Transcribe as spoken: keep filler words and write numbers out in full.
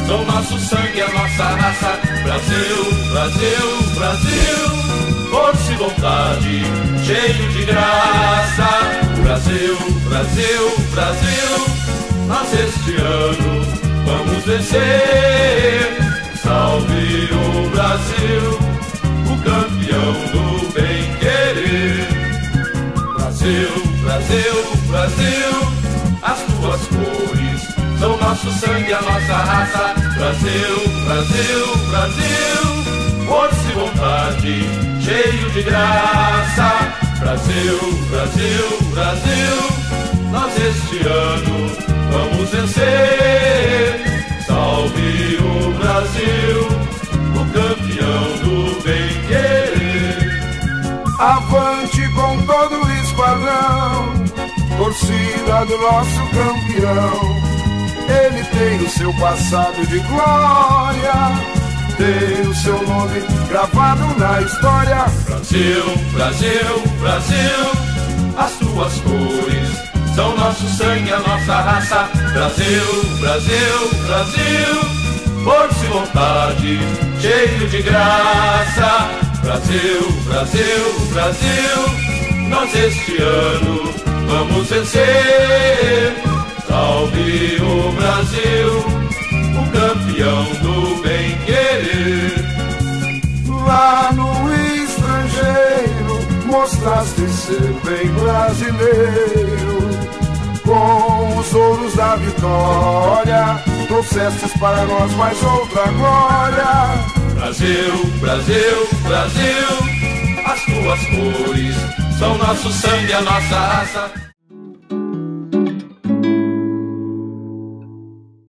são nosso sangue, a nossa raça. Brasil, Brasil, Brasil, força e vontade, cheio de graça. Brasil, Brasil, Brasil, nós este ano vamos vencer. Salve o Brasil, o campeão do bem-querer. Brasil, Brasil, Brasil, as tuas cores são nosso sangue, a nossa raça. Brasil, Brasil, Brasil, força e vontade, cheio de graça. Brasil, Brasil, Brasil, nós este ano vamos vencer. Salve o Brasil, o campeão do bem-querer. Avante com todo o esquadrão, torcida do nosso campeão. Ele tem o seu passado de glória, tem o seu nome gravado na história. Brasil, Brasil, Brasil, as tuas cores são nosso sangue, a nossa raça. Brasil, Brasil, Brasil, força e vontade, cheio de graça. Brasil, Brasil, Brasil, nós este ano vamos vencer. Salve o Brasil, o campeão do bem-querer. Lá no estrangeiro mostraste ser bem brasileiro. Com os ouros da vitória trouxestes para nós mais outra glória. Brasil, Brasil, Brasil, as tuas cores são nosso sangue, a nossa raça.